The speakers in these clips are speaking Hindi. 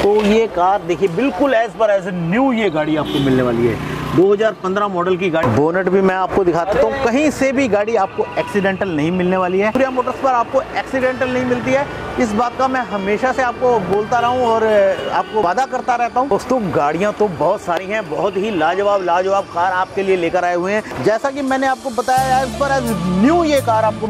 तो ये कार देखिए बिल्कुल एज पर एज न्यू ये गाड़ी आपको मिलने वाली है। 2015 मॉडल की गाड़ी। बोनट भी मैं आपको दिखाता हूँ, कहीं से भी गाड़ी आपको एक्सीडेंटल नहीं मिलने वाली है। सूर्या मोटर्स पर आपको एक्सीडेंटल नहीं मिलती है, इस बात का मैं हमेशा से आपको बोलता रहा हूँ और आपको वादा करता रहता हूँ। दोस्तों गाड़ियाँ तो बहुत सारी हैं, बहुत ही लाजवाब कार आपके लिए लेकर आए हुए हैं। जैसा कि मैंने आपको बताया एज पर एज न्यू ये कार आपको।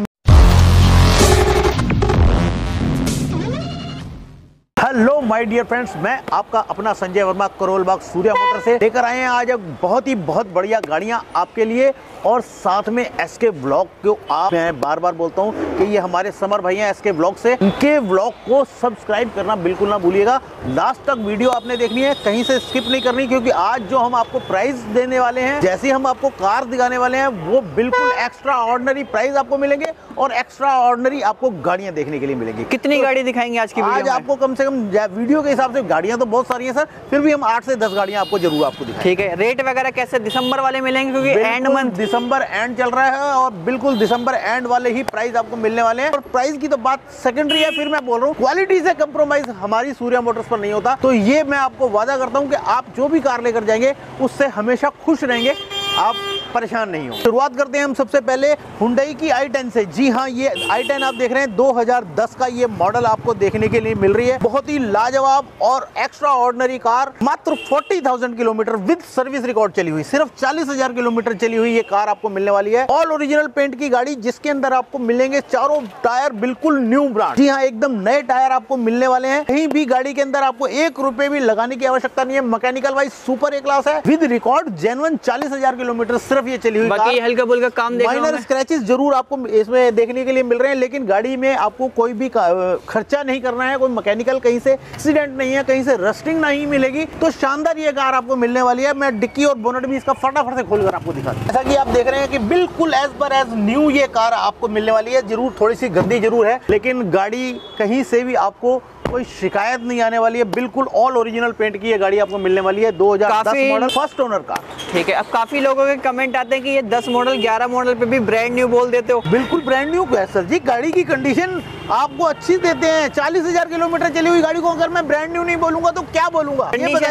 हेलो माय डियर फ्रेंड्स, मैं आपका अपना संजय वर्मा करोल बाग सूर्या मोटर से लेकर आए हैं आज बहुत बढ़िया गाड़ियां आपके लिए। और साथ में एसके व्लॉग को मैं बार बार बोलता हूं कि ये हमारे समर भाई हैं एसके व्लॉग से, इनके व्लॉग को सब्सक्राइब करना बिल्कुल ना भूलिएगा। लास्ट तक वीडियो आपने देखनी है, कहीं से स्किप नहीं करनी, क्योंकि आज जो हम आपको प्राइस देने वाले हैं, जैसे हम आपको कार दिखाने वाले हैं, वो बिल्कुल एक्स्ट्रा ऑर्डिनरी प्राइस आपको मिलेंगे और एक्स्ट्रा ऑर्डिनरी आपको गाड़ियां देखने के लिए मिलेंगी। कितनी गाड़ी दिखाएंगे आज की वीडियो में? आज आपको कम से कम वीडियो के हिसाब से गाड़ियां तो बहुत सारी हैं सर, फिर भी हम 8 से 10 गाड़ियां आपको जरूर आपको दिखाएंगे। ठीक है, रेट वगैरह कैसे दिसंबर वाले मिलेंगे? क्योंकि एंड मंथ दिसंबर एंड चल रहा है और बिल्कुल दिसंबर एंड वाले ही प्राइस आपको मिलने वाले हैं। और प्राइस की तो बात सेकेंडरी है, फिर मैं बोल रहा हूँ क्वालिटी से कंप्रोमाइज हमारी सूर्या मोटर्स पर नहीं होता। तो ये मैं आपको वादा करता हूँ कि आप जो भी कार लेकर जाएंगे उससे हमेशा खुश रहेंगे, आप परेशान नहीं हो। शुरुआत करते हैं हम सबसे पहले हुंडई की i10 से। जी हाँ, ये i10 आप देख रहे हैं 2010 का ये मॉडल आपको देखने के लिए मिल रही है। बहुत ही लाजवाब और एक्स्ट्रा ऑर्डिनरी कार, मात्र 40,000 किलोमीटर विद सर्विस रिकॉर्ड चली हुई, सिर्फ 40,000 किलोमीटर चली हुई ये कार आपको मिलने वाली है। ऑल ओरिजिनल पेंट की गाड़ी, जिसके अंदर आपको मिलेंगे चारों टायर बिल्कुल न्यू ब्रांड। जी हाँ, एकदम नए टायर आपको मिलने वाले हैं। कहीं भी गाड़ी के अंदर आपको 1 रुपए भी लगाने की आवश्यकता नहीं है। Mechanical wise super A class है, विद रिकॉर्ड जेन्युइन 40,000 किलोमीटर सिर्फ ये चली हुई। बाकी हल्का फुल्का काम देखने माइनर स्क्रैचेस जरूर आपको इसमें देखने के लिए मिल रहे हैं, लेकिन गाड़ी में आपको कोई भी खर्चा नहीं करना है। कोई मैकेनिकल कहीं से एक्सीडेंट नहीं है, कहीं से रस्टिंग नहीं मिलेगी। तो शानदार ये कार आपको मिलने वाली है। मैं डिक्की और बोनट भी इसका फटाफट से खोलकर आपको दिखा दूं। जैसा कि आप देख रहे हैं कि बिल्कुल एज पर एज न्यू ये कार आपको मिलने वाली है। जरूर थोड़ी सी गंदी जरूर है, लेकिन गाड़ी कहीं से भी आपको कोई शिकायत नहीं आने वाली है। बिल्कुल ऑल ओरिजिनल पेंट की ये गाड़ी आपको मिलने वाली है। 2010 मॉडल, फर्स्ट ओनर कार। ठीक है, अब काफी लोगों के कमेंट आते हैं कि ये 10 मॉडल 11 मॉडल पे भी ब्रांड न्यू बोल देते हो। बिल्कुल ब्रांड न्यू है सर जी, गाड़ी की कंडीशन आपको अच्छी देते हैं। 40,000 किलोमीटर चली हुई गाड़ी को अगर मैं ब्रांड न्यू नहीं बोलूंगा तो क्या बोलूंगा?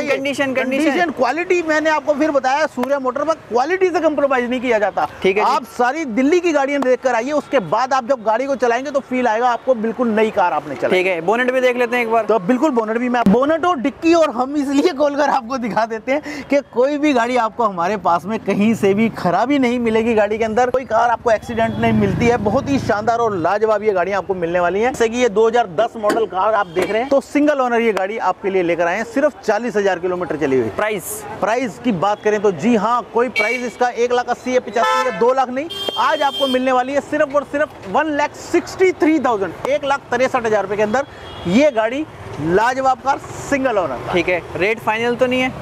कंडीशन क्वालिटी मैंने आपको फिर बताया, सूर्या मोटर पर क्वालिटी से कंप्रोमाइज नहीं किया जाता। ठीक है, आप सारी दिल्ली की गाड़ियां देखकर आइए, उसके बाद आप जब गाड़ी को चलाएंगे तो फील आएगा आपको बिल्कुल नई कार आपने चलाई। ठीक है, बोनेट भी देख लेते हैं एक बार। तो बिल्कुल बोनट भी, मैं बोनट और डिक्की और हम इसलिए खोलकर आपको दिखा देते हैं कि कोई भी गाड़ी आपको हमारे पास में कहीं से भी खराबी नहीं मिलेगी। गाड़ी के अंदर कोई कार आपको एक्सीडेंट नहीं मिलती है। बहुत ही शानदार और लाजवाब ये गाड़ियां आपको मिलने वाली हैं। जैसे कि ये 2010 मॉडल कार आप देख रहे हैं, तो सिंगल ओनर ये गाड़ी आपके लिए लेकर आए हैं, सिर्फ 40,000 किलोमीटर चली हुई। प्राइस की बात करें तो जी हाँ, कोई प्राइस इसका 1,80,000 या 85,000 या 2 लाख नहीं, आज आपको मिलने वाली है सिर्फ और सिर्फ 1,63,000, 1,63,000 रुपए के अंदर ये गाड़ी लाजवाब कार सिंगल ओनर। ठीक है, रेट फाइनल तो नहीं है?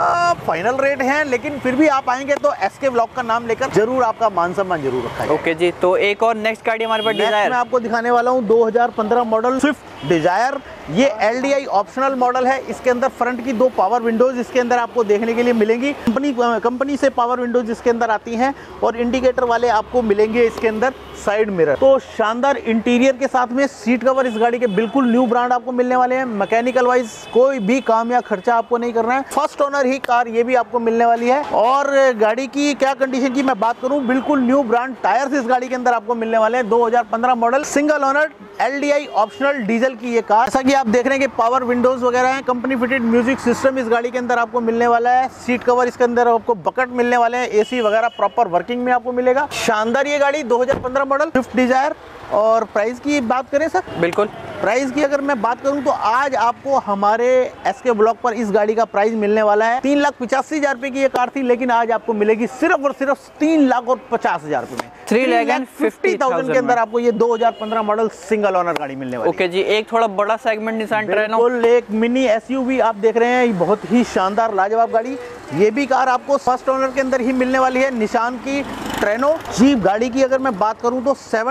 फाइनल रेट है, लेकिन फिर भी आप आएंगे तो एसके व्लॉग का नाम लेकर जरूर आपका मान सम्मान जरूर रखा है। ओके जी, तो एक और नेक्स्ट गाड़ी हमारे पास डिजायर मैं आपको दिखाने वाला हूँ 2015 मॉडल स्विफ्ट डिजायर। ये LDI ऑप्शनल मॉडल है। इसके अंदर फ्रंट की 2 पावर विंडोज इसके अंदर आपको देखने के लिए मिलेंगी। कंपनी से पावर विंडोज इसके अंदर आती हैं और इंडिकेटर वाले आपको मिलेंगे इसके अंदर साइड मिरर। तो शानदार इंटीरियर के साथ में सीट कवर इस गाड़ी के बिल्कुल न्यू ब्रांड आपको मिलने वाले हैं। मैकेनिकल वाइज कोई भी काम या खर्चा आपको नहीं करना है। फर्स्ट ओनर ही कार ये भी आपको मिलने वाली है। और गाड़ी की क्या कंडीशन की मैं बात करूं, बिल्कुल न्यू ब्रांड टायर्स इस गाड़ी के अंदर आपको मिलने वाले हैं। 2015 model single owner LDI optional diesel की ये कार। जैसा कि आप देख रहे हैं कि पावर विंडोज वगैरह हैं, कंपनी फिटेड म्यूजिक सिस्टम इस गाड़ी के अंदर आपको मिलने वाला है। सीट कवर इसके अंदर आपको बकेट मिलने वाले हैं, AC वगैरह प्रॉपर वर्किंग में आपको मिलेगा। शानदार ये गाड़ी 2015 मॉडल स्विफ्ट डिजायर। और प्राइस की बात करें सर, बिल्कुल प्राइस की अगर मैं बात करूं तो आज आपको हमारे एसके ब्लॉक पर इस गाड़ी का प्राइस मिलने वाला है 3,85,000 रुपए की ये कार थी, लेकिन आज आपको मिलेगी सिर्फ और सिर्फ 3,50,000 रुपए में। 3,50,000 के अंदर आपको ये 2015 मॉडल सिंगल ओनर गाड़ी मिलने वाली है। ओके जी, एक थोड़ा बड़ा सेगमेंट निसान ट्रेनो, बिल्कुल एक मिनी SUV आप देख रहे हैं, बहुत ही शानदार लाजवाब गाड़ी। ये भी कार आपको फर्स्ट ओनर के अंदर ही मिलने वाली है, निशान की ट्रेनो जीप। गाड़ी की अगर मैं बात करूं तो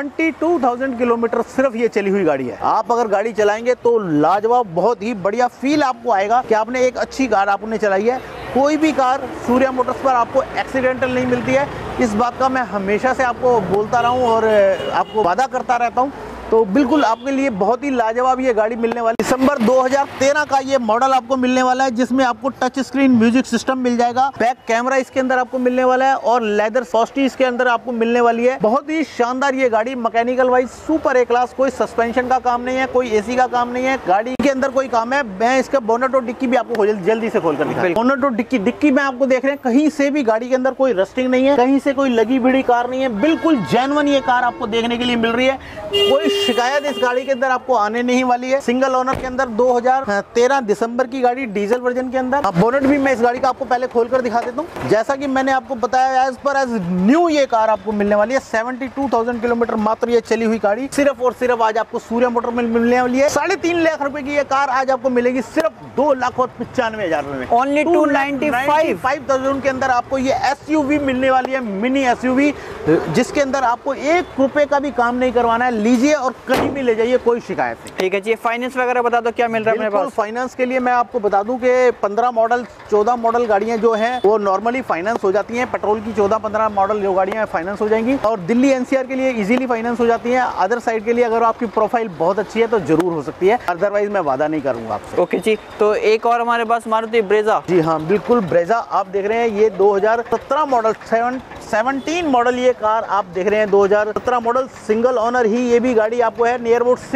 72,000 किलोमीटर सिर्फ ये चली हुई गाड़ी है। आप अगर गाड़ी चलाएंगे तो लाजवाब, बहुत ही बढ़िया फील आपको आएगा कि आपने एक अच्छी कार आपने चलाई है। कोई भी कार सूर्या मोटर्स पर आपको एक्सीडेंटल नहीं मिलती है, इस बात का मैं हमेशा से आपको बोलता रहा हूँ और आपको वादा करता रहता हूँ। तो बिल्कुल आपके लिए बहुत ही लाजवाब ये गाड़ी मिलने वाली। दिसंबर 2013 का ये मॉडल आपको मिलने वाला है, जिसमें आपको टच स्क्रीन म्यूजिक सिस्टम मिल जाएगा, बैक कैमरा इसके अंदर आपको मिलने वाला है और लेदर सॉफ्टी इसके अंदर आपको मिलने वाली है। बहुत ही शानदार ये गाड़ी, mechanical wise super A class. कोई सस्पेंशन का काम नहीं है, कोई एसी का काम नहीं है, गाड़ी के अंदर कोई काम है। मैं इसका बोनट और डिक्की भी आपको जल्दी से खोलकर दिखा। बोनट और डिक्की में आपको देख रहे हैं, कहीं से भी गाड़ी के अंदर कोई रस्टिंग नहीं है, कहीं से कोई लगी भिड़ी कार नहीं है, बिल्कुल जेन्युइन ये कार आपको देखने के लिए मिल रही है। कोई शिकायत इस गाड़ी के अंदर आपको आने नहीं वाली है। सिंगल ओनर के अंदर 2013 दिसंबर की गाड़ी, डीजल वर्जन के अंदर। बोनट भी मैं इस गाड़ी का आपको पहले खोलकर दिखा देता हूँ। जैसा कि मैंने आपको बताया, एज पर एज न्यू ये कार आपको मिलने वाली है। 72,000 किलोमीटर मात्र ये चली हुई गाड़ी सिर्फ और सिर्फ आज आपको सूर्या मोटर में मिलने वाली है। 3.5 लाख रुपए की ये कार आज आपको मिलेगी सिर्फ 2,95,000 में। ओनली 295,000 के अंदर आपको ये SUV मिलने वाली है, मिनी SUV, जिसके अंदर आपको 1 रुपए का भी काम नहीं करवाना है। लीजिए और कहीं भी ले जाइए, कोई शिकायत नहीं। ठीक है जी, फाइनेंस वगैरह बता दो क्या मिल रहा है मेरे पास। फाइनेंस के लिए मैं आपको बता दूं कि 15 मॉडल 14 मॉडल गाड़ियां जो हैं वो नॉर्मली फाइनेंस हो जाती हैं। पेट्रोल की 14-15 मॉडल जो गाड़ियां हैं फाइनेंस हो जाएंगी और दिल्ली NCR के लिए इजीली फाइनेंस हो जाती हैं। अदर साइड के लिए अगर आपकी प्रोफाइल बहुत अच्छी है तो जरूर हो सकती है, अदरवाइज मैं वादा नहीं करूंगा आपसे। ओके जी, तो एक और हमारे पास मारुति ब्रेजा। जी हाँ बिल्कुल, ब्रेजा आप देख रहे हैं, ये 2017 मॉडल 17 मॉडल ये कार आप देख रहे हैं। 2017 मॉडल सिंगल ओनर ही ये भी गाड़ी आपको है। नियर अबाउट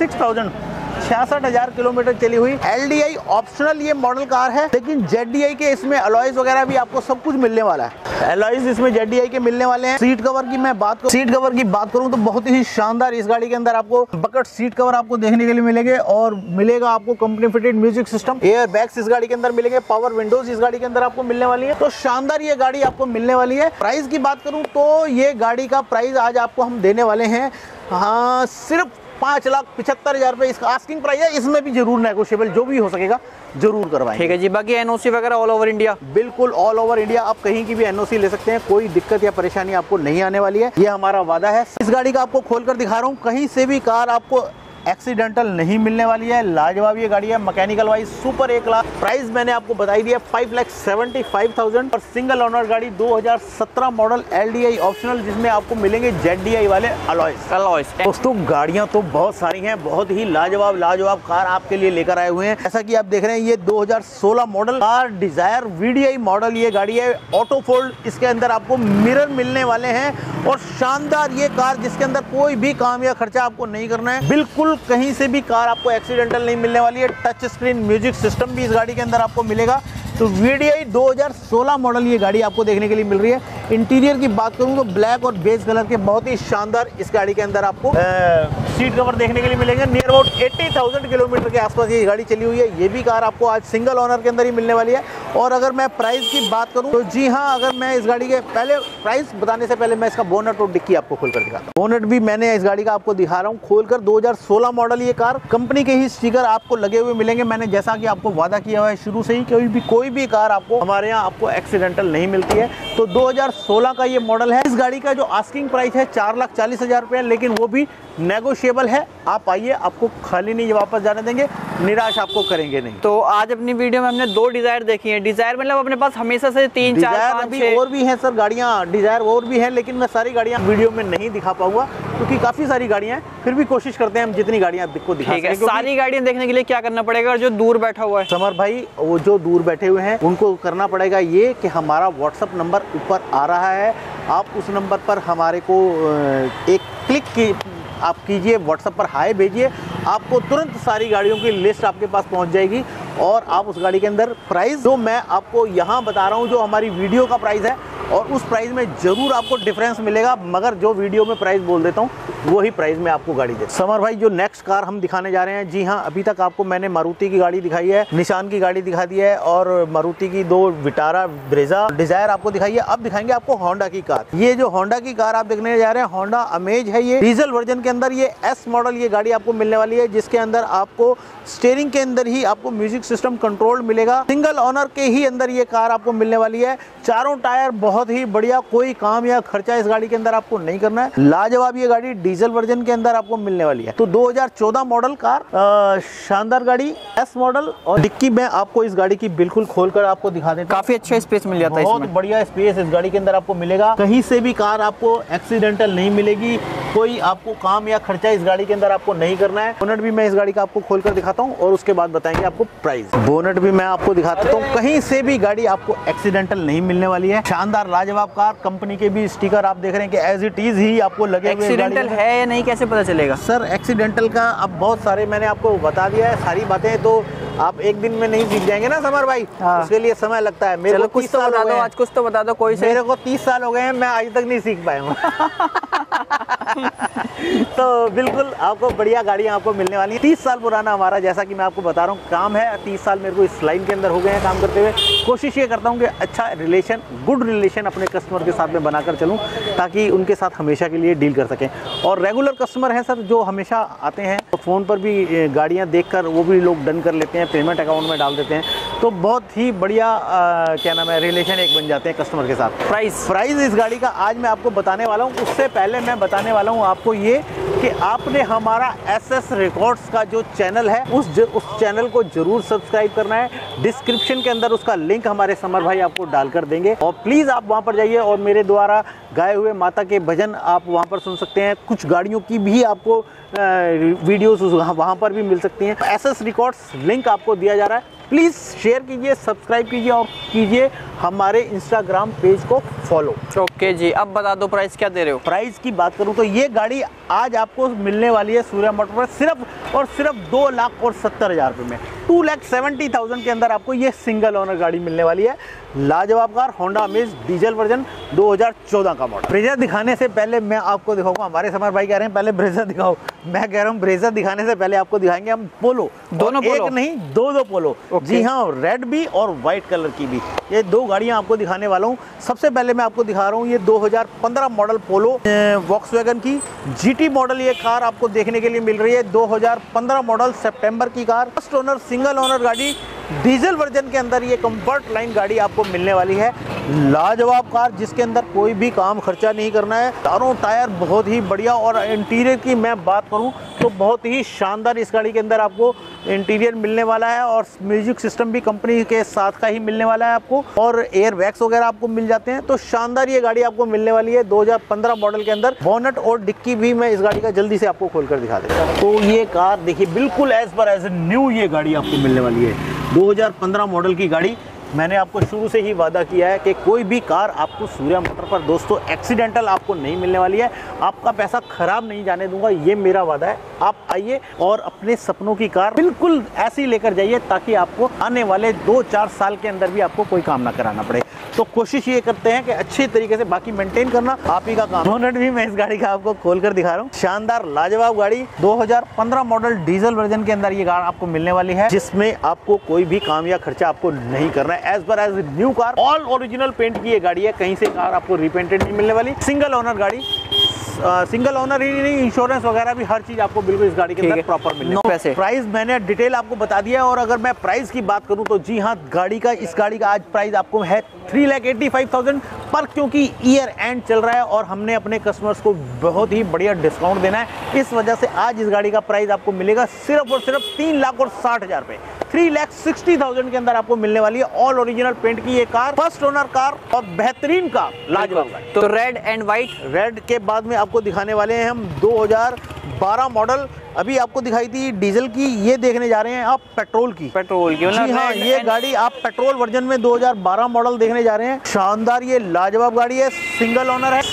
66,000 किलोमीटर चली हुई। LDI ऑप्शनल ये मॉडल कार है, लेकिन ZDI के इसमें अलॉयज वगैरह भी आपको सब कुछ मिलने वाला है। अलॉयज इसमें ZDI के मिलने वाले हैं। सीट कवर की मैं बात करूं तो बहुत ही शानदार इस गाड़ी के अंदर आपको बकेट सीट कवर आपको देखने के लिए मिलेंगे और मिलेगा आपको company fitted music system, air bags इस गाड़ी के अंदर मिलेंगे, पावर विंडोज इस गाड़ी के अंदर आपको मिलने वाली है। तो शानदार ये गाड़ी आपको मिलने वाली है। प्राइस की बात करूं तो ये गाड़ी का प्राइस आज आपको हम देने वाले हैं सिर्फ 5,75,000 रुपए इसका आस्किंग प्राइस है। इसमें भी जरूर नेगोशिएबल जो भी हो सकेगा जरूर करवाएंगे। ठीक है जी, बाकी NOC वगैरह ऑल ओवर इंडिया। बिल्कुल ऑल ओवर इंडिया, आप कहीं की भी NOC ले सकते हैं, कोई दिक्कत या परेशानी आपको नहीं आने वाली है, ये हमारा वादा है। इस गाड़ी का आपको खोलकर दिखा रहा हूँ, कहीं से भी कार आपको एक्सीडेंटल नहीं मिलने वाली है। लाजवाब ये गाड़ी है, mechanical wise super A class. Price मैंने आपको बताई दिया 5,75,000 और सिंगल ओनर गाड़ी 2017 मॉडल LDI ऑप्शनल, जिसमें आपको मिलेंगे ZDI वाले अलॉयज। दोस्तों गाड़ियां तो बहुत सारी हैं, बहुत ही लाजवाब कार आपके लिए लेकर आए हुए हैं। जैसा कि आप देख रहे हैं, ये 2016 model car Dzire VDI model ये गाड़ी है। ऑटो फोल्ड इसके अंदर आपको मिरर मिलने वाले हैं और शानदार ये कार, जिसके अंदर कोई भी काम या खर्चा आपको नहीं करना है। बिल्कुल कहीं से भी कार आपको एक्सीडेंटल नहीं मिलने वाली है। टच स्क्रीन म्यूजिक सिस्टम भी इस गाड़ी के अंदर आपको मिलेगा। तो VDI 2016 मॉडल ये गाड़ी आपको देखने के लिए मिल रही है। इंटीरियर की बात करूं तो ब्लैक और बेज कलर के बहुत ही शानदार इस गाड़ी के अंदर आपको सीट कवर देखने के लिए मिलेंगे। नियर अबाउट 80,000 किलोमीटर के आसपास ये गाड़ी चली हुई है। ये भी कार आपको आज सिंगल ओनर के अंदर ही मिलने वाली है। और अगर मैं प्राइस की बात करूं तो जी हाँ, अगर मैं इस गाड़ी के पहले प्राइस बताने से पहले मैं इसका बोनट और डिक्की आपको खोलकर दिखाता हूं। बोनट भी मैंने इस गाड़ी का आपको दिखा रहा हूँ खोलकर। 2016 मॉडल ये कार, कंपनी के ही स्टिकर आपको लगे हुए मिलेंगे। मैंने जैसा कि आपको वादा किया हुआ है शुरू से ही, कोई भी कार आपको हमारे यहाँ आपको एक्सीडेंटल नहीं मिलती है। तो 2016 का ये मॉडल है। इस गाड़ी का जो आस्किंग प्राइस है 4,40,000 रुपये, लेकिन वो भी नेगोशिएबल है। आप आइए, आपको खाली नहीं वापस जाने देंगे, निराश आपको करेंगे नहीं। तो आज अपनी वीडियो में हमने 2 डिजायर देखी है। डिजायर मतलब अपने पास हमेशा से 3, 4, 5, अभी और भी हैं सर गाड़ियाँ, डिजायर और भी हैं, लेकिन मैं सारी गाड़ियाँ वीडियो में नहीं दिखा पाऊंगा क्योंकि काफी सारी गाड़ियाँ हैं। फिर भी कोशिश करते हैं हम जितनी गाड़ियाँ आपको दिखा सकें। सारी गाड़ियाँ देखने के लिए क्या करना पड़ेगा? और जो दूर बैठा हुआ है समर भाई, वो जो दूर बैठे हुए हैं उनको करना पड़ेगा ये कि हमारा व्हाट्सअप नंबर ऊपर आ रहा है, आप उस नंबर पर हमारे को एक क्लिक की आप कीजिए, व्हाट्सएप पर हाय भेजिए, आपको तुरंत सारी गाड़ियों की लिस्ट आपके पास पहुंच जाएगी और आप उस गाड़ी के अंदर प्राइस जो मैं आपको यहाँ बता रहा हूँ, जो हमारी वीडियो का प्राइस है, और उस प्राइस में जरूर आपको डिफरेंस मिलेगा, मगर जो वीडियो में प्राइस बोल देता हूँ वही प्राइस में आपको गाड़ी दे। समर भाई, जो नेक्स्ट कार हम दिखाने जा रहे हैं, जी हाँ, अभी तक आपको मैंने मारुति की गाड़ी दिखाई है, निशान की गाड़ी दिखा दी है और मारुति की 2 विटारा, ब्रेजा, डिजायर आपको दिखाई है। अब दिखाएंगे आपको होंडा की कार। ये जो होंडा की कार आप देखने जा रहे हैं, होंडा अमेज है। ये डीजल वर्जन के अंदर ये S मॉडल ये गाड़ी आपको मिलने वाली है, जिसके अंदर आपको स्टीयरिंग के अंदर ही आपको म्यूजिक सिस्टम कंट्रोल मिलेगा। सिंगल ओनर के ही अंदर ये कार आपको मिलने वाली है। चारों टायर बहुत बहुत ही बढ़िया, कोई काम या खर्चा इस गाड़ी के अंदर आपको नहीं करना है। लाजवाब ये गाड़ी डीजल वर्जन के अंदर आपको मिलने वाली है। तो 2014 मॉडल कार, शानदार गाड़ी, एस मॉडल। और डिक्की में आपको इस गाड़ी की बिल्कुल खोलकर आपको दिखा देता हूं। काफी अच्छा स्पेस मिल जाता है, बहुत बढ़िया स्पेस इस गाड़ी के अंदर आपको मिलेगा। कहीं से भी कार आपको एक्सीडेंटल नहीं मिलेगी, कोई आपको काम या खर्चा इस गाड़ी के अंदर आपको नहीं करना है। बोनट भी मैं इस गाड़ी का आपको खोलकर दिखाता हूं और उसके बाद बताएंगे आपको प्राइस। बोनट भी मैं आपको दिखाता हूं, कहीं से भी गाड़ी आपको एक्सीडेंटल नहीं मिलने वाली है। शानदार लाजवाब कार, कंपनी के भी स्टिकर आप देख रहे हैं कि एज इट इज ही आपको लगे हुए। एक्सीडेंटल है या नहीं कैसे पता चलेगा सर? एक्सीडेंटल का अब बहुत सारे मैंने आपको बता दिया है सारी बातें, तो आप एक दिन में नहीं सीख जाएंगे ना समर भाई। हाँ। उसके लिए समय लगता है। मेरे को कुछ तो बता दो, आज कुछ तो बता दो कोई से। मेरे को 30 साल हो गए हैं, मैं आज तक नहीं सीख पाया हूँ। तो बिल्कुल आपको बढ़िया गाड़ियाँ आपको मिलने वाली है। 30 साल पुराना हमारा, जैसा कि मैं आपको बता रहा हूँ, काम है। 30 साल मेरे को इस लाइन के अंदर हो गए हैं काम करते हुए। कोशिश ये करता हूँ कि अच्छा रिलेशन, गुड रिलेशन अपने कस्टमर के साथ में बनाकर चलूँ, ताकि उनके साथ हमेशा के लिए डील कर सकें। और रेगुलर कस्टमर हैं सर, जो हमेशा आते हैं, तो फ़ोन पर भी गाड़ियाँ देखकर वो भी लोग डन कर लेते हैं, पेमेंट अकाउंट में डाल देते हैं। तो बहुत ही बढ़िया क्या नाम है, रिलेशन एक बन जाते हैं कस्टमर के साथ। प्राइस इस गाड़ी का आज मैं आपको बताने वाला हूँ। उससे पहले मैं बताने वाला हूँ आपको ये कि आपने हमारा SS रिकॉर्ड्स का जो चैनल है, उस चैनल को जरूर सब्सक्राइब करना है। डिस्क्रिप्शन के अंदर उसका लिंक हमारे समर भाई आपको डालकर देंगे, और प्लीज़ आप वहाँ पर जाइए और मेरे द्वारा गाए हुए माता के भजन आप वहाँ पर सुन सकते हैं। कुछ गाड़ियों की भी आपको वीडियोस वहाँ पर भी मिल सकती हैं। SS रिकॉर्ड्स लिंक आपको दिया जा रहा है, प्लीज़ शेयर कीजिए, सब्सक्राइब कीजिए और कीजिए हमारे इंस्टाग्राम पेज को फॉलो। ओके जी, अब बता दो प्राइस क्या दे रहे हो। प्राइस की बात करूं तो ये गाड़ी आज आपको मिलने वाली है सूर्या मोटर पर सिर्फ और सिर्फ 2,70,000 रुपये में। 2,70,000 के अंदर आपको ये सिंगल ओनर गाड़ी मिलने वाली है। लाजवाब car, Honda Amaze diesel version 2014 का मॉडल। ब्रेजा दिखाने से पहले मैं आपको दिखाऊंगा, हमारे समर भाई कह रहे हैं पहले ब्रेजा दिखाओ, मैं कह रहा हूँ ब्रेजा दिखाने से पहले आपको दिखाएंगे हम पोलो। दोनों पोलो? एक नहीं, दो पोलो। जी हाँ, रेड भी और व्हाइट कलर की भी, ये दो गाड़ियां आपको दिखाने वाला हूँ। सबसे पहले मैं आपको दिखा रहा हूँ ये 2015 मॉडल पोलो वॉक्सवैगन की GT मॉडल। ये कार आपको देखने के लिए मिल रही है 2015 मॉडल सितंबर की car. First owner, single owner गाड़ी, डीजल वर्जन के अंदर ये कंफर्ट लाइन गाड़ी आपको मिलने वाली है। लाजवाब कार, जिसके अंदर कोई भी काम खर्चा नहीं करना है। चारों टायर बहुत ही बढ़िया, और इंटीरियर की मैं बात करूं तो बहुत ही शानदार इस गाड़ी के अंदर आपको इंटीरियर मिलने वाला है, और म्यूजिक सिस्टम भी कंपनी के साथ का ही मिलने वाला है आपको, और एयर बैग्स वगैरह आपको मिल जाते हैं। तो शानदार ये गाड़ी आपको मिलने वाली है 2015 मॉडल के अंदर। बोनट और डिक्की भी मैं इस गाड़ी का जल्दी से आपको खोलकर दिखा देता हूं। तो ये कार देखिए, बिल्कुल एज पर एज न्यू ये गाड़ी आपको मिलने वाली है। 2015 मॉडल की गाड़ी। मैंने आपको शुरू से ही वादा किया है कि कोई भी कार आपको सूर्या मोटर पर दोस्तों एक्सीडेंटल आपको नहीं मिलने वाली है। आपका पैसा खराब नहीं जाने दूंगा, ये मेरा वादा है। आप आइए और अपने सपनों की कार बिल्कुल ऐसी लेकर जाइए, ताकि आपको आने वाले 2-4 साल के अंदर भी आपको कोई काम ना कराना पड़े। तो कोशिश ये करते हैं कि अच्छी तरीके से, बाकी मेंटेन करना आप ही का काम। बोनट भी मैं इस गाड़ी का आपको खोलकर दिखा रहा हूँ। शानदार लाजवाब गाड़ी 2015 मॉडल डीजल वर्जन के अंदर ये कार आपको मिलने वाली है, जिसमें आपको कोई भी काम या खर्चा आपको नहीं करना है। एज पर edge new car, all original paint की ये गाड़ी है, कहीं से कार आपको रिपेंटेड नहीं मिलने वाली। सिंगल ओनर गाड़ी, सिंगल ओनर ही नहीं, इंश्योरेंस वगैरह भी हर चीज आपको बिल्कुल इस गाड़ी के अंदर प्रॉपर मिलेगी। प्राइस मैंने डिटेल आपको बता दिया है। और अगर मैं प्राइस की बात करूं तो जी हाँ, इस गाड़ी का आज प्राइस आपको है 3,85,000 पर, क्योंकि ईयर एंड चल रहा है और हमने अपने कस्टमर्स को बहुत ही बढ़िया डिस्काउंट देना है। इस वजह से आज इस गाड़ी का प्राइस आपको मिलेगा सिर्फ और सिर्फ 3,60,000 रुपए। 3,60,000 के अंदर आपको मिलने वाली है ऑल ओरिजिनल पेंट की ये कार, फर्स्ट ओनर कार और बेहतरीन कार, लाजवाब। तो रेड एंड व्हाइट। रेड के बाद में आपको दिखाने वाले हैं हम 2012 मॉडल। अभी आपको दिखाई थी डीजल की, ये देखने जा रहे हैं आप पेट्रोल की। जी हाँ, ये गाड़ी आप पेट्रोल वर्जन में 2012 मॉडल देखने जा रहे हैं। शानदार ये लाजवाब गाड़ी है, सिंगल ओनर है,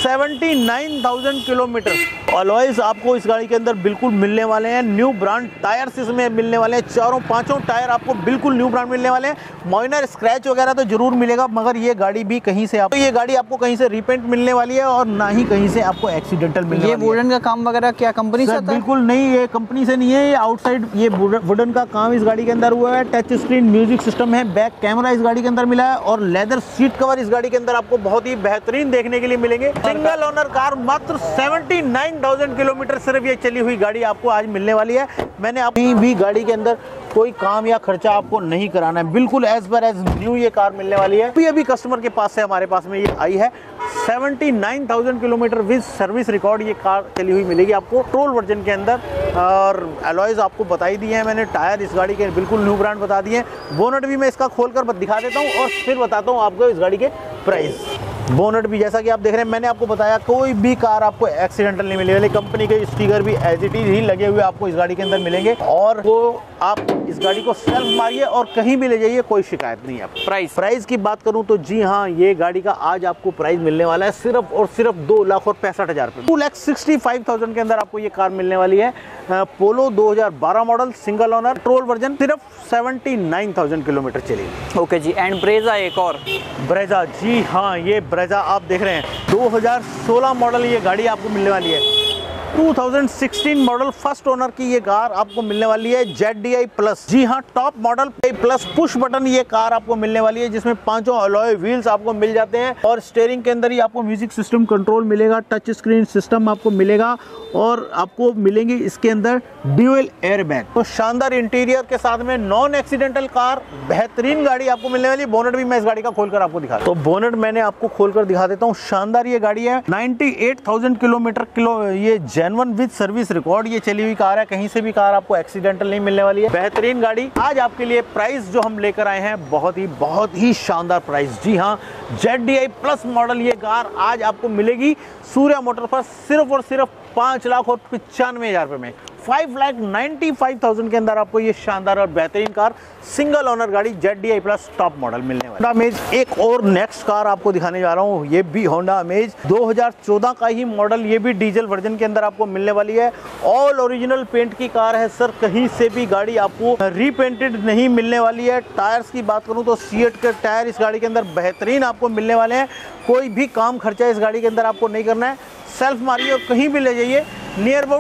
79,000 किलोमीटर। अलॉयज आपको इस गाड़ी के अंदर बिल्कुल मिलने वाले हैं। न्यू ब्रांड टायर्स इसमें मिलने वाले हैं, चारों पांचों टायर आपको बिल्कुल न्यू ब्रांड मिलने वाले हैं। माइनर स्क्रैच वगैरह तो जरूर मिलेगा, मगर ये गाड़ी भी कहीं से ये गाड़ी आपको कहीं से रिपेंट मिलने वाली है, और ना ही कहीं से आपको एक्सीडेंटल मिलने वाली है। ये वुडन का काम वगैरह क्या कंपनी से आता है? बिल्कुल नहीं, ये कंपनी से नहीं है, ये आउटसाइड ये वुडन का काम इस गाड़ी के अंदर हुआ है। टच स्क्रीन म्यूजिक सिस्टम है, बैक कैमरा इस गाड़ी के अंदर मिला है, और लेदर सीट कवर इस गाड़ी के अंदर आपको बहुत ही बेहतरीन देखने के लिए मिलेंगे। सिंगल ओनर कार, मात्र 79,000 किलोमीटर सिर्फ ये चली हुई गाड़ी आपको आज मिलने वाली है। मैंने अपनी भी गाड़ी के अंदर कोई काम या खर्चा आपको नहीं कराना है, बिल्कुल एज पर एज न्यू ये कार मिलने वाली है। अभी कस्टमर के पास से हमारे पास में ये आई है। 79,000 किलोमीटर विद सर्विस रिकॉर्ड ये कार चली हुई मिलेगी आपको पेट्रोल वर्जन के अंदर। और अलॉयज आपको बताई दी है मैंने, टायर इस गाड़ी के बिल्कुल न्यू ब्रांड बता दिए। बोनट भी मैं इसका खोलकर दिखा देता हूँ और फिर बताता हूँ आपको इस गाड़ी के प्राइस। बोनट भी जैसा कि आप देख रहे हैं, मैंने आपको बताया कोई भी कार आपको एक्सीडेंटल नहीं मिलेगी। कंपनी के स्टिकर भी एज इट इज ही लगे हुए आपको इस गाड़ी के अंदर मिलेंगे। और वो आप इस गाड़ी को सेल्फ मारिए और कहीं भी ले जाइए, कोई शिकायत नहीं है। प्राइस की बात करूं तो जी हाँ, ये गाड़ी का आज आपको प्राइस मिलने वाला है सिर्फ और सिर्फ 2,65,000 रुपये, 2,65,000 के अंदर आपको ये कार मिलने वाली है। Polo 2012 model single owner petrol version, सिर्फ 79,000 किलोमीटर चली। Okay ji. एंड ब्रेजा एक और ब्रेजा, जी हाँ, ये ब्रेजा आप देख रहे हैं 2016 मॉडल ये गाड़ी आपको मिलने वाली है। 2016 मॉडल फर्स्ट ओनर की ये कार आपको मिलने वाली है। ZDI प्लस, जी हाँ, top model plus push button ये कार आपको मिलने वाली है, जिसमें 5 अलॉय व्हील्स आपको मिल जाते हैं। और स्टीयरिंग के अंदर ही आपको म्यूजिक सिस्टम कंट्रोल मिलेगा, टच स्क्रीन सिस्टम आपको मिलेगा और आपको मिलेंगे इसके अंदर ड्यूअल एयरबैग। तो शानदार इंटीरियर के साथ में नॉन एक्सीडेंटल कार, बेहतरीन गाड़ी आपको मिलने वाली है। बोनट भी मैं इस गाड़ी का खोलकर आपको दिखा, तो बोनट मैंने आपको खोलकर दिखा देता हूँ। शानदार ये गाड़ी है, 98,000 किलोमीटर ये जेन्युइन विद सर्विस रिकॉर्ड ये चली हुई कार है। कहीं से भी कार आपको एक्सीडेंटल नहीं मिलने वाली है। बेहतरीन गाड़ी। आज आपके लिए प्राइस जो हम लेकर आए हैं बहुत ही शानदार प्राइस। जी हाँ, ZDI प्लस मॉडल ये कार आज आपको मिलेगी सूर्या मोटर पर सिर्फ और सिर्फ 5,95,000 रुपए में। 5,95,000 के अंदर आपको ये शानदार और बेहतरीन कार सिंगल ओनर गाड़ी ZDI प्लस टॉप मॉडल मिलने वाली है। अमेज एक और नेक्स्ट कार आपको दिखाने जा रहा हूँ। ये भी होंडा अमेज 2014 का ही मॉडल, ये भी डीजल वर्जन के अंदर आपको मिलने वाली है। ऑल ओरिजिनल पेंट की कार है सर, कहीं से भी गाड़ी आपको रीपेंटेड नहीं मिलने वाली है। टायर्स की बात करूँ तो सीएट के टायर इस गाड़ी के अंदर बेहतरीन आपको मिलने वाले हैं। कोई भी काम खर्चा इस गाड़ी के अंदर आपको नहीं करना है, सेल्फ मारिए और कहीं भी ले जाइए। नियर अबाउट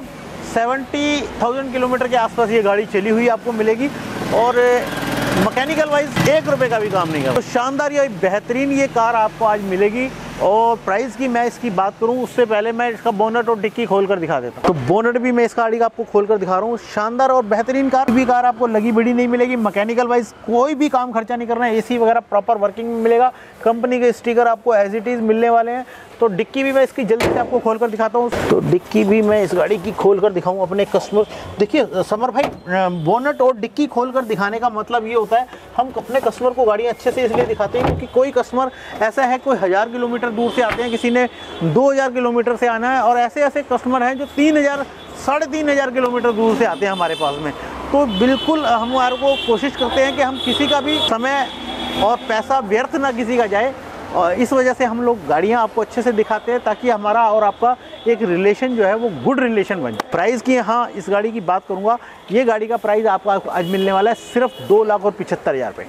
70,000 किलोमीटर के आसपास ये गाड़ी चली हुई आपको मिलेगी और मैकेनिकल वाइज 1 रुपए का भी काम नहीं है। तो शानदार ये बेहतरीन ये कार आपको आज मिलेगी। और प्राइस की मैं इसकी बात करूं उससे पहले मैं इसका बोनट और डिक्की खोलकर दिखा देता हूं। तो बोनट भी मैं इस गाड़ी का आपको खोलकर दिखा रहा हूं। शानदार और बेहतरीन कार भी कार आपको लगी बड़ी नहीं मिलेगी। मैकेनिकल वाइज कोई भी काम खर्चा नहीं करना है। एसी वगैरह प्रॉपर वर्किंग में मिलेगा। कंपनी के स्टिकर आपको एज इट इज मिलने वाले हैं। तो डिक्की भी मैं इसकी जल्दी से आपको खोलकर दिखाता हूँ। तो डिक्की भी मैं इस गाड़ी की खोलकर दिखाऊं अपने कस्टमर। देखिए समर भाई, बोनट और डिक्की खोलकर दिखाने का मतलब ये होता है, हम अपने कस्टमर को गाड़ियाँ अच्छे से इसलिए दिखाते हैं क्योंकि कोई कस्टमर ऐसा है, कोई 1000 किलोमीटर दूर से आते हैं, किसी ने 2000 किलोमीटर से आना है, और ऐसे ऐसे कस्टमर हैं जो 3000 साढ़े 3000 किलोमीटर दूर से आते हैं हमारे पास में। तो बिल्कुल हमारे को कोशिश करते हैं कि हम किसी का भी समय और पैसा व्यर्थ ना किसी का जाए, और इस वजह से हम लोग गाड़ियां आपको अच्छे से दिखाते हैं ताकि हमारा और आपका एक रिलेशन जो है वो गुड रिलेशन बन जाए। प्राइस की हाँ इस गाड़ी की बात करूंगा, ये गाड़ी का प्राइस आपको आज मिलने वाला है सिर्फ 2,75,000 रुपये,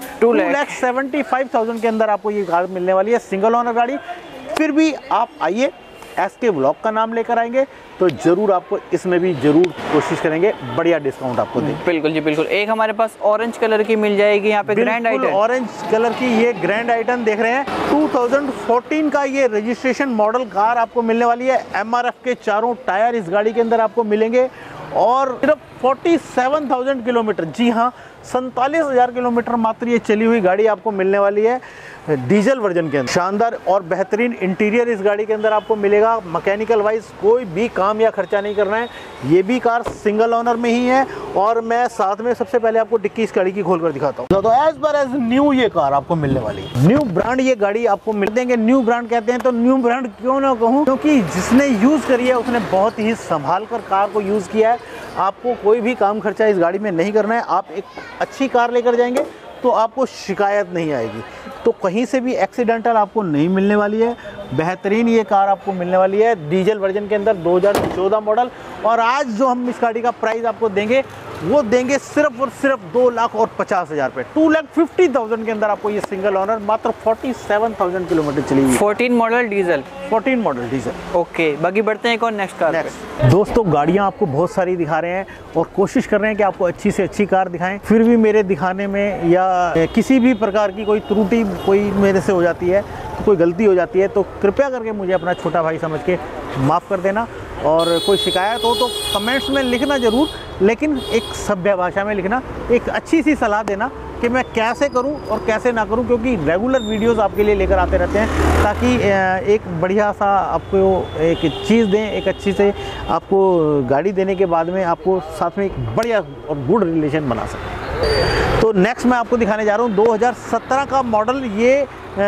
2,75,000 के अंदर आपको ये गाड़ी मिलने वाली है, सिंगल ओनर गाड़ी। फिर भी आप आइए, SK व्लॉग का नाम लेकर आएंगे तो जरूर आपको इसमें भी जरूर कोशिश करेंगे बढ़िया डिस्काउंट आपको दें। बिल्कुल जी बिल्कुल। एक हमारे पास ऑरेंज कलर की मिल जाएगी यहाँ पे, ग्रैंड आइटन ऑरेंज कलर की ये ग्रैंड आइटन देख रहे हैं। 2014 का ये रजिस्ट्रेशन मॉडल कार आपको मिलने वाली है। MRF के चारों टायर इस गाड़ी के अंदर आपको मिलेंगे और सिर्फ 47,000 किलोमीटर, जी हाँ 47,000 किलोमीटर मात्र ये चली हुई गाड़ी आपको मिलने वाली है डीजल वर्जन के अंदर। शानदार और बेहतरीन इंटीरियर इस गाड़ी के अंदर आपको मिलेगा। मैकेनिकल वाइज कोई भी काम या खर्चा नहीं करना है। ये भी कार सिंगल ओनर में ही है और मैं साथ में सबसे पहले आपको डिक्की इस गाड़ी की खोलकर दिखाता हूँ। तो एज पर एज न्यू ये कार आपको मिलने वाली है। न्यू ब्रांड ये गाड़ी आपको मिल देंगे। न्यू ब्रांड कहते हैं तो न्यू ब्रांड क्यों ना कहूँ, क्योंकि जिसने यूज करी है उसने बहुत ही संभाल कर कार को यूज किया है। आपको कोई भी काम खर्चा इस गाड़ी में नहीं करना है। आप एक अच्छी कार लेकर जाएंगे तो आपको शिकायत नहीं आएगी। तो कहीं से भी एक्सीडेंटल आपको नहीं मिलने वाली है। बेहतरीन ये कार आपको मिलने वाली है डीजल वर्जन के अंदर 2014 मॉडल। और आज जो हम इस गाड़ी का प्राइस आपको देंगे वो देंगे सिर्फ और सिर्फ 2,50,000 रुपये, 2,50,000 के अंदर आपको ये सिंगल ओनर मात्र 47,000 किलोमीटर चली हुई। 14 model diesel, 14 model diesel. Okay, बाकी बढ़ते हैं कौन नेक्स्ट कार पे। दोस्तों गाड़ियां आपको बहुत सारी दिखा रहे हैं और कोशिश कर रहे हैं कि आपको अच्छी से अच्छी कार दिखाएं। फिर भी मेरे दिखाने में या किसी भी प्रकार की कोई त्रुटि कोई मेरे से हो जाती है, कोई गलती हो जाती है, तो कृपया करके मुझे अपना छोटा भाई समझ के माफ़ कर देना। और कोई शिकायत हो तो कमेंट्स में लिखना ज़रूर लेकिन एक सभ्य भाषा में लिखना, एक अच्छी सी सलाह देना कि मैं कैसे करूं और कैसे ना करूं, क्योंकि रेगुलर वीडियोस आपके लिए लेकर आते रहते हैं ताकि एक बढ़िया सा आपको एक चीज़ दें, एक अच्छी से आपको गाड़ी देने के बाद में आपको साथ में एक बढ़िया और गुड रिलेशन बना सकें। तो नेक्स्ट मैं आपको दिखाने जा रहा हूँ 2017 का मॉडल, ये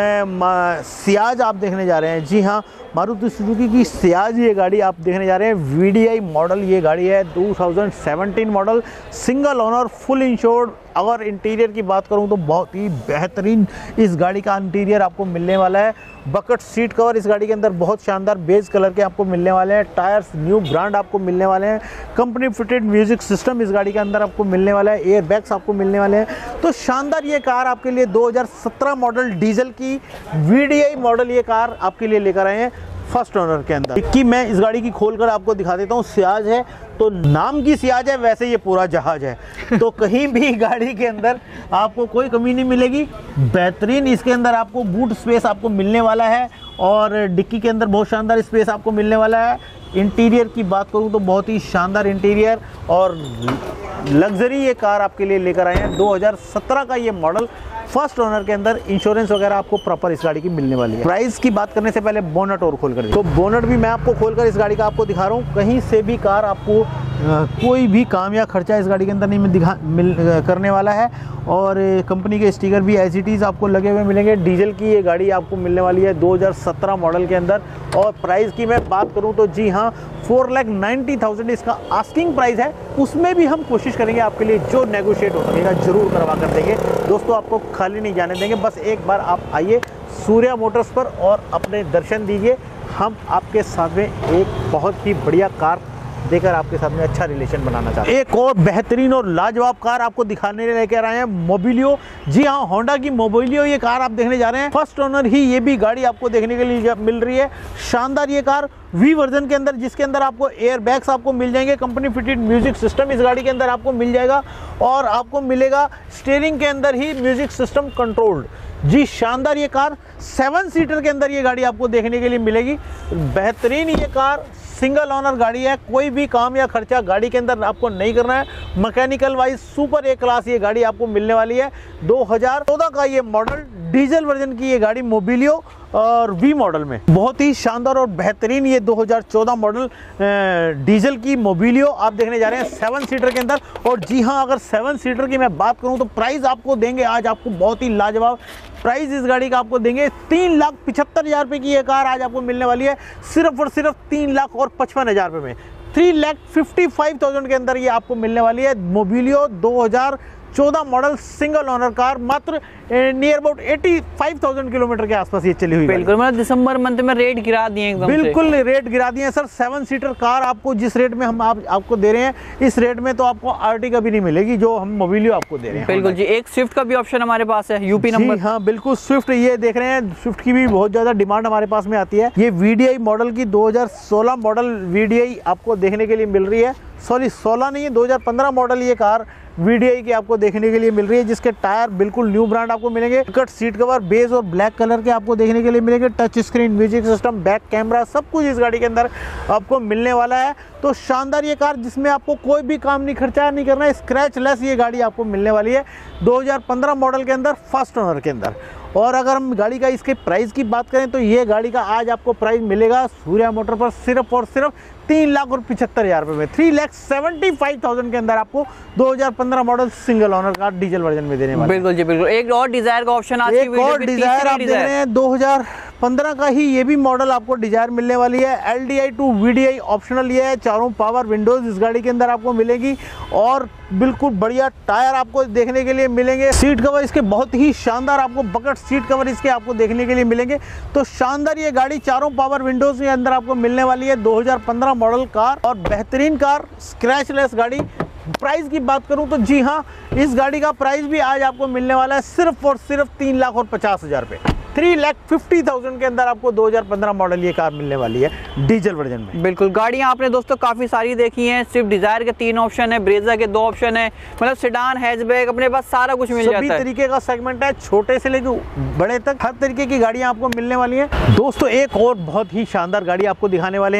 सियाज आप देखने जा रहे हैं। जी हाँ, मारुति सुजुकी की सियाज ये गाड़ी आप देखने जा रहे हैं। VDI मॉडल ये गाड़ी है, 2017 model, single owner, full insured. अगर इंटीरियर की बात करूं तो बहुत ही बेहतरीन इस गाड़ी का इंटीरियर आपको मिलने वाला है। बकेट सीट कवर इस गाड़ी के अंदर बहुत शानदार बेज कलर के आपको मिलने वाले हैं। टायर्स न्यू ब्रांड आपको मिलने वाले हैं। कंपनी फिटेड म्यूजिक सिस्टम इस गाड़ी के अंदर आपको मिलने वाला है। एयर बैग्स आपको मिलने वाले हैं। तो शानदार ये कार आपके लिए 2017 मॉडल डीजल की VDI मॉडल ये कार आपके लिए लेकर आए हैं फर्स्ट ओनर के अंदर। कि मैं इस गाड़ी की खोलकर आपको दिखा देता हूँ। सियाज है तो नाम की सियाज है, वैसे ये पूरा जहाज है। तो कहीं भी गाड़ी के अंदर आपको कोई कमी नहीं मिलेगी। बेहतरीन इसके अंदर आपको बूट स्पेस आपको मिलने वाला है और डिक्की के अंदर बहुत शानदार स्पेस आपको मिलने वाला है। इंटीरियर की बात करूं तो बहुत ही शानदार इंटीरियर और लग्जरी ये कार आपके लिए लेकर आए हैं। 2017 का ये मॉडल फर्स्ट ओनर के अंदर। इंश्योरेंस वगैरह आपको प्रॉपर इस गाड़ी की मिलने वाली है। प्राइस की बात करने से पहले बोनट और खोल कर, तो बोनट भी मैं आपको खोलकर इस गाड़ी का आपको दिखा रहा हूँ। कहीं से भी कार आपको कोई भी काम या खर्चा इस गाड़ी के अंदर नहीं करने वाला है। और कंपनी के स्टिकर भी एज इट इज़ आपको लगे हुए मिलेंगे। डीजल की ये गाड़ी आपको मिलने वाली है 2017 मॉडल के अंदर। और प्राइस की मैं बात करूं तो जी हाँ, 4,90,000 इसका आस्किंग प्राइस है। उसमें भी हम कोशिश करेंगे आपके लिए जो नेगोशिएट हो सकेगा जरूर करवा कर देंगे। दोस्तों आपको खाली नहीं जाने देंगे, बस एक बार आप आइए सूर्या मोटर्स पर और अपने दर्शन दीजिए। हम आपके साथ में एक बहुत ही बढ़िया कार देकर आपके साथ में अच्छा रिलेशन बनाना चाहते हैं। एक और बेहतरीन और लाजवाब कार आपको दिखाने लेकर आए हैं, मोबिलियो। जी हाँ, होंडा की मोबिलियो ये कार आप देखने जा रहे हैं। फर्स्ट ओनर ही ये भी गाड़ी आपको देखने के लिए मिल रही है। शानदार ये कार V वर्जन के अंदर, जिसके अंदर आपको एयर बैग्स आपको मिल जाएंगे। कंपनी फिटेड म्यूजिक सिस्टम इस गाड़ी के अंदर आपको मिल जाएगा और आपको मिलेगा स्टीयरिंग के अंदर ही म्यूजिक सिस्टम कंट्रोल्ड। जी शानदार ये कार 7 सीटर के अंदर ये गाड़ी आपको देखने के लिए मिलेगी। बेहतरीन ये कार सिंगल ओनर गाड़ी है। कोई भी काम या खर्चा गाड़ी के अंदर आपको नहीं करना है। Mechanical wise super A class ये गाड़ी आपको मिलने वाली है। 2014 का ये मॉडल, डीजल वर्जन की ये गाड़ी मोबिलियो और V मॉडल में। बहुत ही शानदार और बेहतरीन ये 2014 मॉडल डीजल की मोबिलियो आप देखने जा रहे हैं 7 सीटर के अंदर। और जी हाँ, अगर 7 सीटर की मैं बात करूं तो प्राइस आपको देंगे आज आपको बहुत ही लाजवाब प्राइस इस गाड़ी का आपको देंगे। 3,75,000 रुपये की ये कार आज आपको मिलने वाली है सिर्फ और सिर्फ 3,55,000 रुपये में। 3,55,000 के अंदर ये आपको मिलने वाली है Mobilio 2014 model single owner car. मात्र नियर अबाउट 85,000 किलोमीटर के आसपास ये चली हुई। बिल्कुल, मतलब दिसंबर मंथ में रेट गिरा दिए एकदम। बिल्कुल रेट गिरा दिए सर। 7 सीटर कार आपको जिस रेट में हम आपको दे रहे हैं, इस रेट में तो आपको आर्टिगा भी नहीं मिलेगी जो हम मोबिलियो आपको दे रहे हैं। बिल्कुल जी। एक स्विफ्ट का भी ऑप्शन हमारे पास है, यूपी नंबर। हाँ बिल्कुल, स्विफ्ट ये देख रहे हैं, स्विफ्ट की भी बहुत ज्यादा डिमांड हमारे पास में आती है। ये VDI मॉडल की 2016 मॉडल VDI आपको देखने के लिए मिल रही है। सॉरी 16 नहीं है, 2015 मॉडल ये कार VDI की आपको देखने के लिए मिल रही है, जिसके टायर बिल्कुल न्यू ब्रांड आपको मिलेंगे। कट सीट कवर बेज और ब्लैक कलर के आपको देखने के लिए मिलेंगे। Touch screen, music system, back camera, सब कुछ इस गाड़ी के अंदर आपको मिलने वाला है। तो शानदार ये कार जिसमें आपको कोई भी काम नहीं, खर्चा नहीं करना है, स्क्रैच लेस ये गाड़ी आपको मिलने वाली है 2015 मॉडल के अंदर फर्स्ट ओनर के अंदर। और अगर हम गाड़ी का इसके प्राइस की बात करें तो ये गाड़ी का आज आपको प्राइस मिलेगा सूर्या मोटर पर सिर्फ और सिर्फ 3,75,000 रुपये में। 3,75,000 के अंदर आपको 2015 model single owner car diesel version में देने वाले। बिल्कुल जी बिल्कुल। एक और डिजायर का ऑप्शन आज की वीडियो और डिजायर आप देख रहे हैं 2015 का ही ये भी मॉडल आपको डिजायर मिलने वाली है। LDI to VDI ऑप्शनल ये है। चारों पावर विंडोज इस गाड़ी के अंदर आपको मिलेगी और बिल्कुल बढ़िया टायर आपको देखने के लिए मिलेंगे। सीट कवर इसके बहुत ही शानदार आपको बकेट सीट कवर इसके आपको देखने के लिए मिलेंगे। तो शानदार ये गाड़ी चारों पावर विंडोज के अंदर आपको मिलने वाली है 2015 मॉडल कार और बेहतरीन कार, स्क्रैचलेस गाड़ी। प्राइस की बात करूं तो जी हाँ, इस गाड़ी का प्राइस भी आज आपको मिलने वाला है सिर्फ और सिर्फ 3,50,000 रुपये। 3,50,000 के अंदर आपको 2015 मॉडल ये कार मिलने वाली है डीजल वर्जन में। बिल्कुल। गाड़ियां आपने दोस्तों काफी सारी देखी हैं। सिर्फ डिजायर के 3 ऑप्शन है, ब्रेजा के 2 ऑप्शन है, मतलब सेडान, हैचबैक, अपने पास सारा कुछ मिल जाता है। सभी तरीके का सेगमेंट है, छोटे से लेकर बड़े तक हर तरीके की गाड़ियां आपको मिलने वाली हैं। दोस्तों एक और बहुत ही शानदार गाड़ी आपको दिखाने वाले हैं,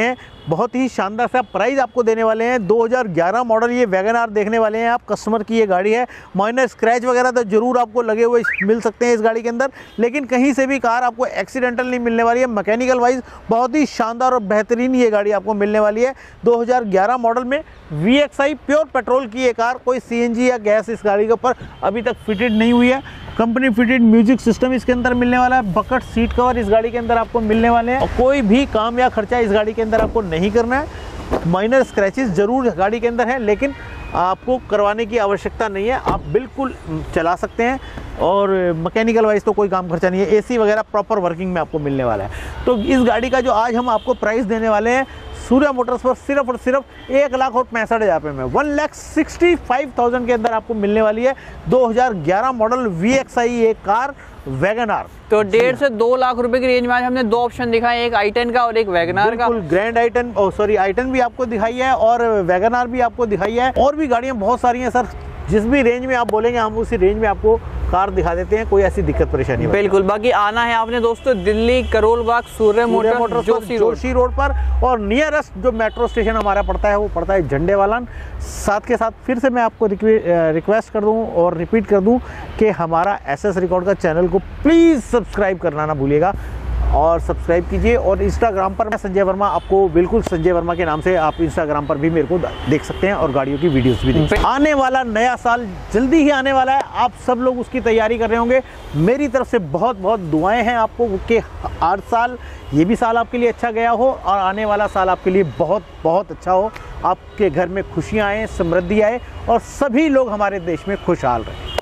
बहुत ही शानदार सा प्राइस आपको देने वाले हैं। 2011 मॉडल ये वैगन आर देखने वाले हैं आप। कस्टमर की ये गाड़ी है। माइनर स्क्रैच वगैरह तो जरूर आपको लगे हुए मिल सकते हैं इस गाड़ी के अंदर, लेकिन कहीं से भी कार आपको एक्सीडेंटल नहीं मिलने वाली है। मैकेनिकल वाइज बहुत ही शानदार और बेहतरीन ये गाड़ी आपको मिलने वाली है। 2011 मॉडल में VXI प्योर पेट्रोल की ये कार, कोई CNG या गैस इस गाड़ी के ऊपर अभी तक फिटेड नहीं हुई है। कंपनी फिटेड म्यूजिक सिस्टम इसके अंदर मिलने वाला है। बकेट सीट कवर इस गाड़ी के अंदर आपको मिलने वाले हैं और कोई भी काम या खर्चा इस गाड़ी के अंदर आपको नहीं करना है। माइनर स्क्रैचेस जरूर गाड़ी के अंदर है, लेकिन आपको करवाने की आवश्यकता नहीं है, आप बिल्कुल चला सकते हैं। और मैकेनिकल वाइज तो कोई काम खर्चा नहीं है। AC वगैरह प्रॉपर वर्किंग में आपको मिलने वाला है। तो इस गाड़ी का जो आज हम आपको प्राइस देने वाले हैं सूर्या मोटर्स पर सिर्फ और सिर्फ 1,65,000 रुपये में, 1,65,000 के अंदर आपको मिलने वाली है 2011 मॉडल VXI ये कार वैगन आर। तो 1.5 से 2 लाख रुपए की रेंज में आज हमने 2 ऑप्शन दिखाए, एक i10 का और एक वैगन आर का। ग्रैंड i10 भी आपको दिखाई है और वैगन आर भी आपको दिखाई है। और भी गाड़ियां बहुत सारी हैं सर, जिस भी रेंज में आप बोलेंगे हम उसी रेंज में आपको कार दिखा देते हैं, कोई ऐसी दिक्कत परेशानी नहीं। बिल्कुल, बाकी आना है आपने दोस्तों दिल्ली करोल बाग सूर्या मोटर्स जोशी रोड पर, और नियरेस्ट जो मेट्रो स्टेशन हमारा पड़ता है वो पड़ता है झंडेवालान। साथ के साथ फिर से मैं आपको रिक्वेस्ट कर दूं और रिपीट कर दूं कि हमारा SS रिकॉर्ड का चैनल को प्लीज़ सब्सक्राइब करना ना भूलिएगा और सब्सक्राइब कीजिए। और इंस्टाग्राम पर मैं संजय वर्मा, आपको बिल्कुल संजय वर्मा के नाम से आप इंस्टाग्राम पर भी मेरे को देख सकते हैं और गाड़ियों की वीडियोस भी देख सकते हैं। आने वाला नया साल जल्दी ही आने वाला है, आप सब लोग उसकी तैयारी कर रहे होंगे। मेरी तरफ से बहुत बहुत दुआएं हैं आपको कि हर साल ये भी साल आपके लिए अच्छा गया हो और आने वाला साल आपके लिए बहुत बहुत अच्छा हो। आपके घर में खुशियाँ आए, समृद्धि आए और सभी लोग हमारे देश में खुशहाल रहें।